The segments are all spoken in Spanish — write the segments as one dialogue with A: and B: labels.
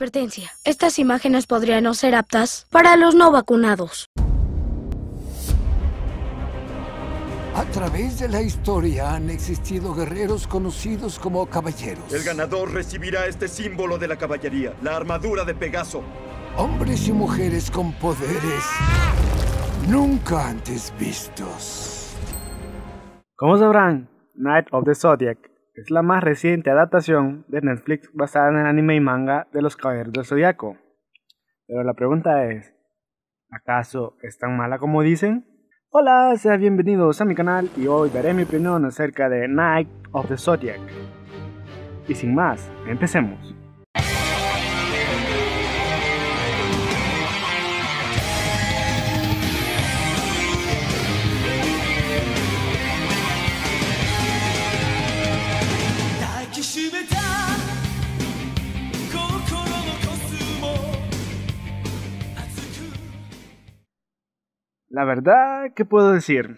A: Advertencia. Estas imágenes podrían no ser aptas para los no vacunados.
B: A través de la historia han existido guerreros conocidos como caballeros.
C: El ganador recibirá este símbolo de la caballería, la armadura de Pegaso.
B: Hombres y mujeres con poderes nunca antes vistos.
D: Como sabrán, Knight of the Zodiac es la más reciente adaptación de Netflix basada en el anime y manga de los Caballeros del Zodiaco. Pero la pregunta es, ¿acaso es tan mala como dicen? Hola, sean bienvenidos a mi canal y hoy daré mi opinión acerca de Knight of the Zodiac. Y sin más, empecemos. La verdad, ¿qué puedo decir?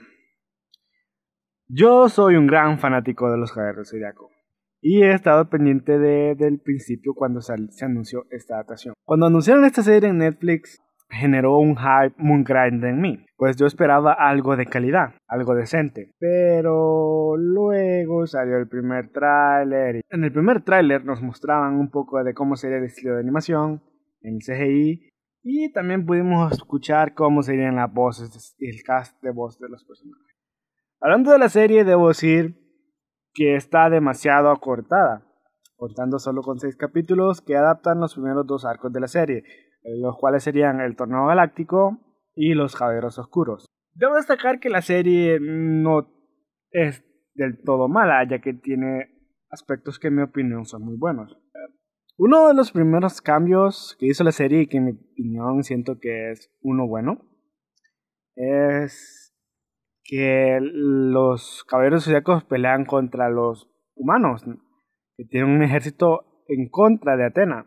D: Yo soy un gran fanático de los Caballeros del Zodiaco y he estado pendiente desde el principio cuando se anunció esta adaptación. Cuando anunciaron esta serie en Netflix, generó un hype muy grande en mí, pues yo esperaba algo de calidad, algo decente. Pero luego salió el primer tráiler y en el primer tráiler nos mostraban un poco de cómo sería el estilo de animación, en el CGI. Y también pudimos escuchar cómo serían las voces y el cast de voz de los personajes. Hablando de la serie, debo decir que está demasiado acortada, contando solo con 6 capítulos que adaptan los primeros 2 arcos de la serie, los cuales serían el Torneo Galáctico y los Caballeros Oscuros. Debo destacar que la serie no es del todo mala, ya que tiene aspectos que en mi opinión son muy buenos. Uno de los primeros cambios que hizo la serie y que en mi opinión siento que es uno bueno es que los caballeros zodiacos pelean contra los humanos que tienen un ejército en contra de Atena.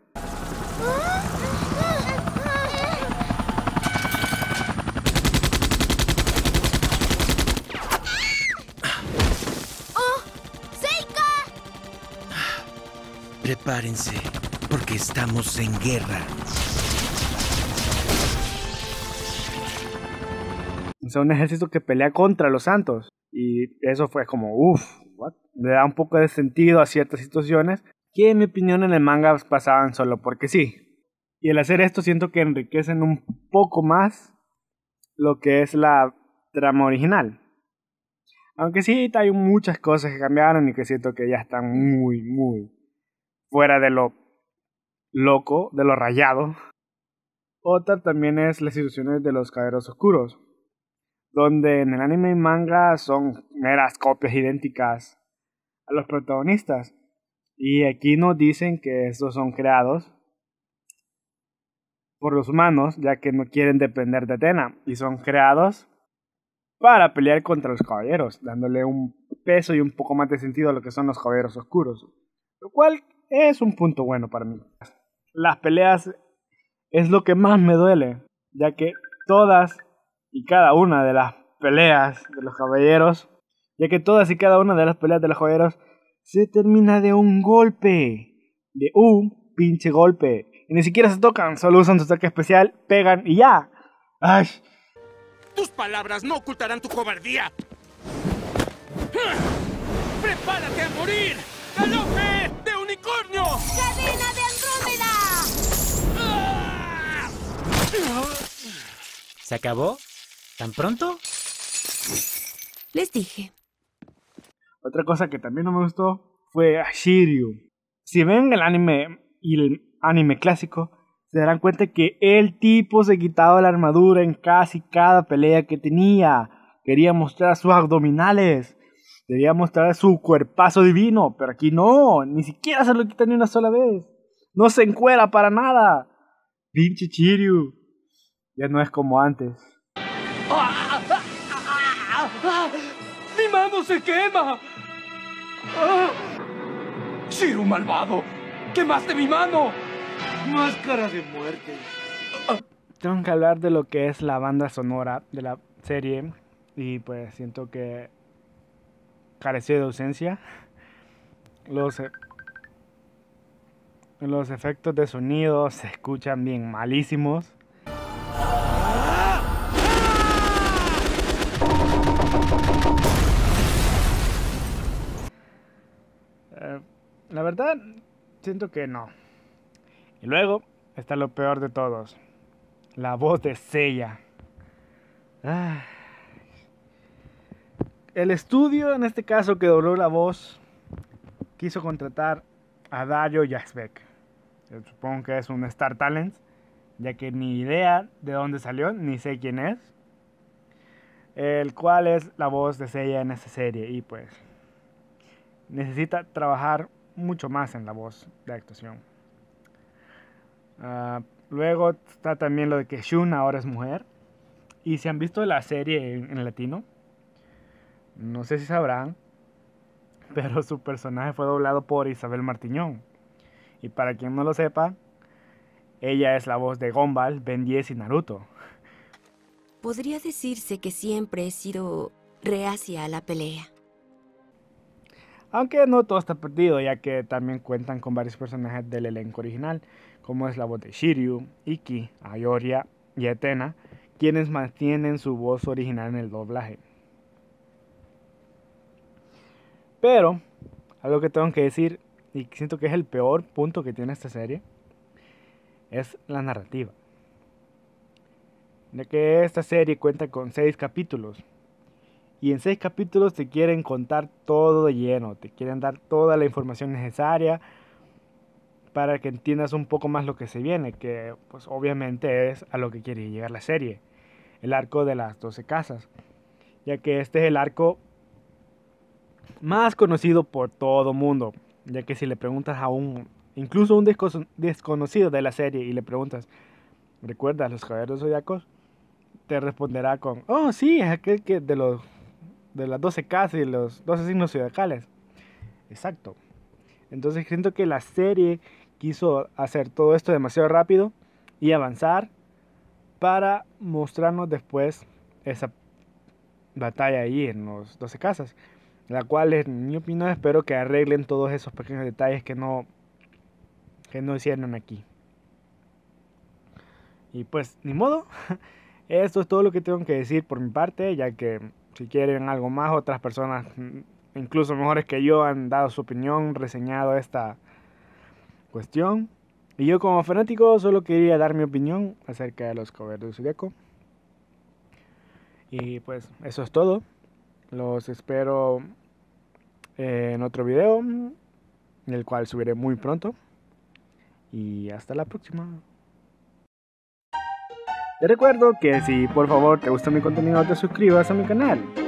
E: Prepárense, porque estamos en guerra.
D: O sea, un ejército que pelea contra los santos. Y eso fue como, what? Le da un poco de sentido a ciertas situaciones que en mi opinión en el manga pasaban solo porque sí. Y al hacer esto siento que enriquecen un poco más lo que es la trama original. Aunque sí hay muchas cosas que cambiaron y que siento que ya están muy fuera de lo loco, de lo rayado. Otra también es las situaciones de los Caballeros Oscuros, donde en el anime y manga son meras copias idénticas a los protagonistas. Y aquí nos dicen que estos son creados por los humanos, ya que no quieren depender de Atena, y son creados para pelear contra los caballeros, dándole un peso y un poco más de sentido a lo que son los Caballeros Oscuros, lo cual es un punto bueno para mí. Las peleas es lo que más me duele, ya que todas y cada una de las peleas de los caballeros, se termina de un golpe, de un pinche golpe. Y ni siquiera se tocan, solo usan su ataque especial, pegan y ya. ¡Ay!
E: Tus palabras no ocultarán tu cobardía. ¡Prepárate a morir! ¡Galope de unicornio!
F: ¡Cadena de Andrómeda!
G: ¿Se acabó? ¿Tan pronto?
F: Les dije.
D: Otra cosa que también no me gustó fue a Shiryu. Si ven el anime y el anime clásico, se darán cuenta que el tipo se quitaba la armadura en casi cada pelea que tenía. Quería mostrar sus abdominales. Quería mostrar su cuerpazo divino. Pero aquí no. Ni siquiera se lo quita ni una sola vez. No se encuera para nada. Pinche Shiryu. Ya no es como antes.
E: ¡Mi mano se quema! ¡Shiryu malvado! ¡Quemaste mi mano! ¡Máscara de muerte!
D: Tengo que hablar de lo que es la banda sonora de la serie. Y pues siento que careció de ausencia. Los efectos de sonido se escuchan bien malísimos. La verdad, siento que no. Y luego está lo peor de todos. La voz de Seiya. El estudio, en este caso, que dobló la voz, quiso contratar a Dario Yazbek. Supongo que es un Star Talent, ya que ni idea de dónde salió, ni sé quién es. El cual es la voz de Seiya en esta serie. Y pues necesita trabajar mucho más en la voz de actuación. Luego está también lo de que Shun ahora es mujer. Y si han visto la serie en latino, no sé si sabrán, pero su personaje fue doblado por Isabel Martiñón. Y para quien no lo sepa, ella es la voz de Gumball, Ben 10 y Naruto.
F: Podría decirse que siempre he sido reacia a la pelea.
D: Aunque no todo está perdido, ya que también cuentan con varios personajes del elenco original, como es la voz de Shiryu, Iki, Ayoria y Etena, quienes mantienen su voz original en el doblaje. Pero, algo que tengo que decir, y siento que es el peor punto que tiene esta serie, es la narrativa. Ya que esta serie cuenta con 6 capítulos. Y en 6 capítulos te quieren contar todo de lleno, te quieren dar toda la información necesaria para que entiendas un poco más lo que se viene, que pues obviamente es a lo que quiere llegar la serie, el arco de las 12 casas, ya que este es el arco más conocido por todo mundo, ya que si le preguntas a incluso a un desconocido de la serie y le preguntas, ¿recuerdas los Caballeros Zodiacos? Te responderá con, oh sí, es aquel que de las 12 casas y los 12 signos zodiacales. Exacto. Entonces siento que la serie quiso hacer todo esto demasiado rápido y avanzar para mostrarnos después esa batalla ahí en los 12 casas, la cual en mi opinión espero que arreglen todos esos pequeños detalles que no hicieron aquí. Y pues ni modo. Esto es todo lo que tengo que decir por mi parte, ya que si quieren algo más, otras personas incluso mejores que yo han dado su opinión, reseñado esta cuestión. Y yo como fanático solo quería dar mi opinión acerca de los Caballeros del Zodiaco. Y pues eso es todo. Los espero en otro video, el cual subiré muy pronto. Y hasta la próxima. Te recuerdo que si por favor te gusta mi contenido te suscribas a mi canal.